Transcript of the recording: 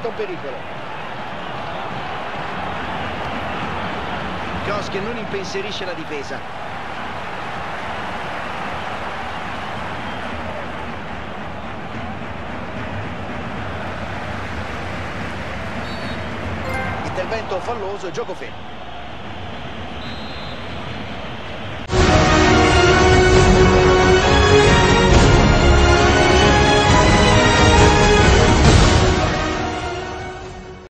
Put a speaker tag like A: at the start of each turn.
A: scatta un pericolo. Kroos che non impensierisce la difesa. Intervento falloso, gioco fermo.